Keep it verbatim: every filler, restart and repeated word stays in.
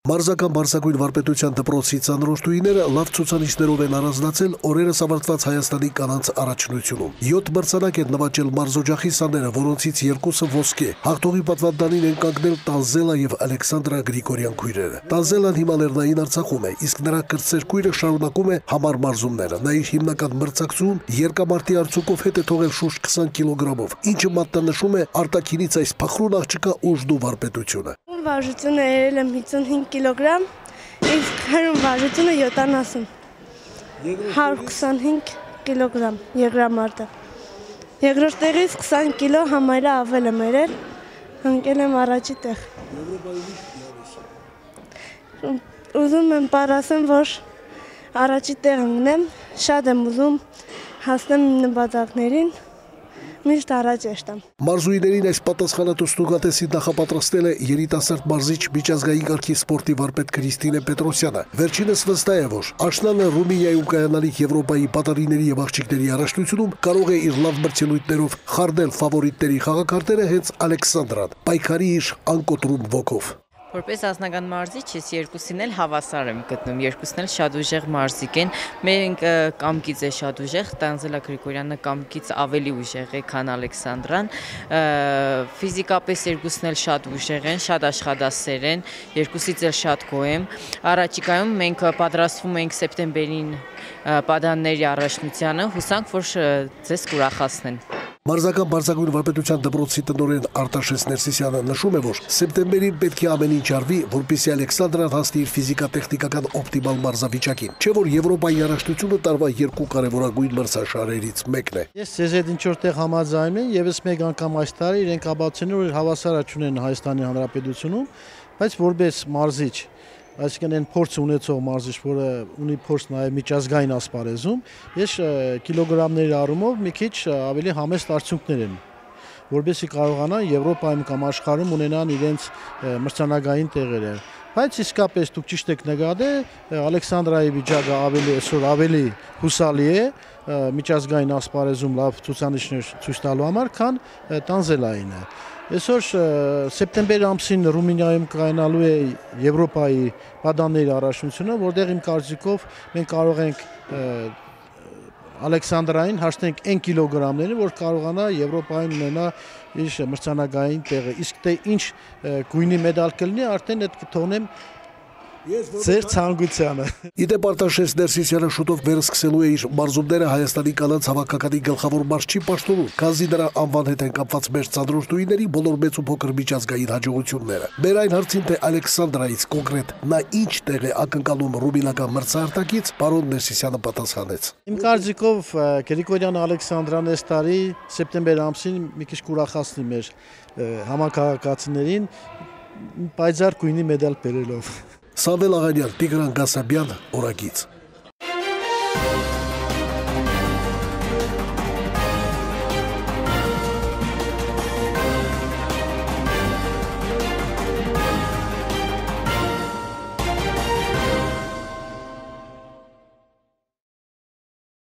Մարզական Բարսագույն վարպետության դպրոցի ծանրոշտուիները լավ ցուցանիշներով են առանձնացել օրերս ավարտված Հայաստանի կանանց առաջնությունում։ յոթ մրցանակ են նվաճել մարզօջախի սաները, որոնցից երկուսը ոսկե։ Հաղթողի պատվանդանին են կանգնել Տանզելա եւ Ալեքսանդրա Գրիգորյան քույրերը։ Տանզելան հիմա Լեռնային Արցախում է, իսկ նրա կրտսեր քույրը շարունակում է համար մարզումները։ Նա իր հիմնական մրցակցում երկամարտի արդյունքով հետ է թողել շուրջ քսան կիլոգրամով, ինչը մատնանշում է արտաքինից այս փխրուն աղջկա ուժն ու վարպետությունը։ Վարժությունը երել եմ հինգ կիլոգրամ, իսկ հրում վարժությունը յոթանասուն, հարյուր քսանհինգ կիլոգրամ երկրամարտը։ Երկրորդ տեղից քսան կիլո համարը ավել եմ երել, ընկել եմ առաջի տեղ։ Ուզում եմ պարասեմ, որ առաջի տեղ ընկնեմ, շատ եմ ուզում հասնեմ նպատակներին, միշտ առաջ եշտամ։ Մարզուիներին այս պատասխանատու ստուգատեսի նախապատրաստել է երիտասարդ մարզիչ միջազգային կարգի սպորտի վարպետ Քրիստինե Պետրոսյանը։ Վերջինս վստահ է, որ աշնանը Ռումինիայում կայանալիք Եվրոպայի պատարիների եւ աղջիկների առաջնությունում կարող է իր լավ մրցելույթներով խառնել ֆավորիտների խաղակարտերը հենց Ալեքսանդրան, պայքարի իր անկոտրում ոգով։ Որպես ազնական մարզիչ ես երկուսին էլ հավասար եմ գտնում, երկուսն էլ շատ ուժեղ մարզիկ են, մենք կամքից է շատ ուժեղ, Տանզելա Գրիգորյանը կամքից ավելի ուժեղ է, քան Ալեքսանդրան, ֆիզիկապես երկուսն էլ շատ ուժեղ են, շատ աշխատասեր են, երկուսից էլ շատ գոհ եմ, առաջիկայում մենք պատրաստվում ենք սեպտեմբերին Պատանների առաջնությանը, հուսանք, որ ձեզ կուրախացնեն։ Մարզական Բարսագույն վարպետության դպրոցի տնօրեն Արտաշես Ներսիսյանը նշում է, որ սեպտեմբերին պետք է ամեն ինչ արվի, որպեսզի Ալեքսանդրան հասնի իր ֆիզիկա-տեխնիկական օպտիմալ մարզավիճակին, չէ որ Եվրոպայի առաջնությունը տարվա երկու կարևորագույն մրցաշարերից մեկն է։ Ես ձեզ հետ ինչ որտեղ համաձայնում եմ, եւս մեկ անգամ այս տարի իրենք աբացենում որ հավասարաճ ունեն Հայաստանի Հանրապետությունում, բայց որպես մարզիչ այսինքն այն փորձ ունեցող մարզիչ, որը ունի փորձ նաև միջազգային ասպարեզում, ես կիլոգրամների առումով մի քիչ ավելի համեստ արդյունքներ են, որովհետեւ կարողանան Եվրոպայում կամ աշխարհում ունենան իրենց մրցանակային տեղերը։ Բայց իսկապես դուք ճիշտ եք նկատել, Ալեքսանդրայի վիճակը ավելի այսօր ավելի հուսալի է միջազգային ասպարեզում լավ ցուցանիշներ ցույց տալու համար, քան Տանզելային է։ Այսօր սեպտեմբեր ամսին Ռումինիայում կայանալու է Եվրոպայի Պատանների առաջնությունը, որտեղ իմ կարծիքով մենք կարող ենք Ալեքսանդրային հասնենք այն կիլոգրամներին, որ կարողանա Եվրոպային ունենա իր մրցանակային տեղը։ Իսկ թե ինչ գույնի մեդալ կլինի, արդեն այդ կթողնեմ ձեր ցանկությանը։ Իդեպ Արտաշես Ներսիսյանը շուտով վերսկսելու է իր մարզումները Հայաստանի կանանց հավաքականի գլխավոր մարզչի պաշտոնում, քանզի նրա անվան հետ են կապված մեր ծանրոշտուիների բոլոր մեծ ու փոքր միջազգային հաջողությունները։ Մեր այն հարցին, թե Ալեքսանդրայից կոնկրետ նա ինչ տեղ է ակնկալում ռումինական մրցարտակից, պարոն Ներսիսյանը պատասխանեց։ Իմ կարծիքով Գրիգորյան Ալեքսանդրան այս տարի սեպտեմբեր ամսին մի քիչ կուրախացնի մեր համակարգացիներին պայծառ գույնի մեդալ բերելով։ Սամվել Աղանյան, Տիգրան Գասաբյան, Օրագիծ։